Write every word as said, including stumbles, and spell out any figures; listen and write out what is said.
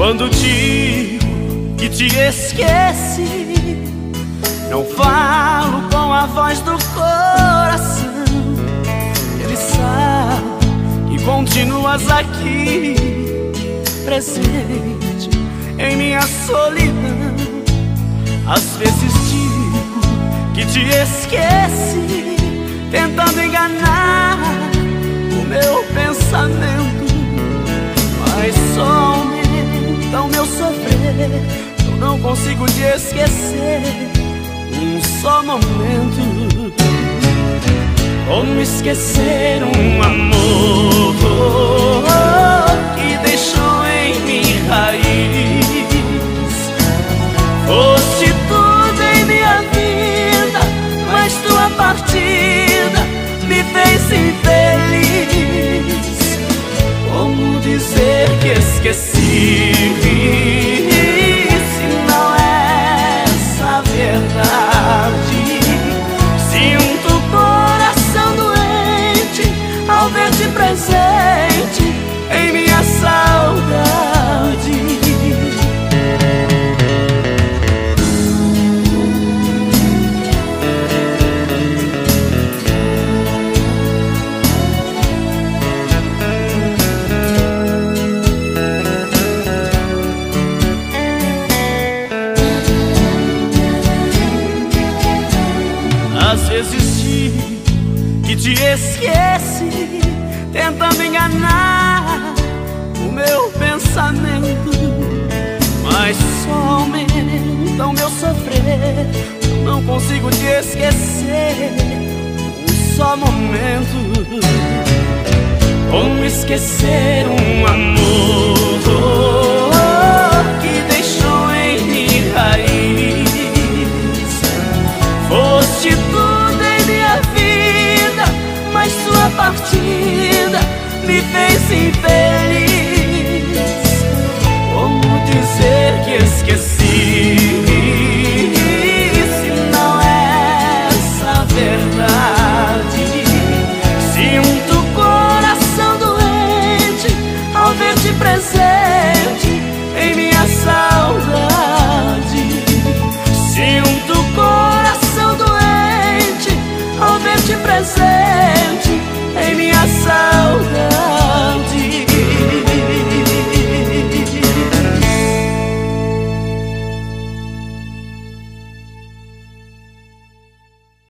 Quando digo que te esqueci, não falo com a voz do coração. Ele sabe que continuas aqui, presente em minha solidão. Às vezes digo que te esqueci, tentando enganar o meu pensamento, mas só aumenta o meu sofrer. Eu não consigo te esquecer um só momento. Como esquecer um amor que deixou em mim raiz? Foste tudo em minha vida, mas tua partida me fez infeliz. Como dizer que esqueci, se não é essa a verdade? Sinto o coração doente ao ver-te presente em minha saudade. Às vezes digo que te esqueci, tentando enganar o meu pensamento, mas só aumenta o meu sofrer. Eu não consigo te esquecer um só momento. Como esquecer um amor que deixou em mim raiz? Foste tudo em minha vida, mas sua partida me fez infeliz.